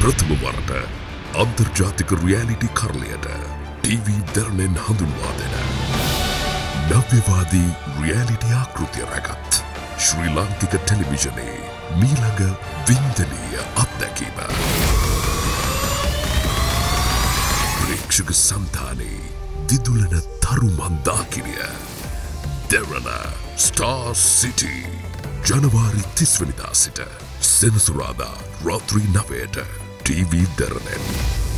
ප්‍රථම වරට අන්තර්ජාතික රියැලිටි කරලියට ටීවී දරණෙන් හඳුන්වා දෙන නව්‍යවාදී රියැලිටි ආකෘතිය රැගත් ශ්‍රී ලාංකික ටෙලිවිෂනයේ මීළඟ වින්දනීය අත්දැකීම. ප්‍රේක්ෂක සන්තානයේ දිදුලන තරු මන්දාකිනිය දෙරණ ස්ටාර් සිටි ජනවාරි 30 වෙනිදා සිට සෙනසුරාදා රාත්‍රී 9ට ටීවී දරණෙන්.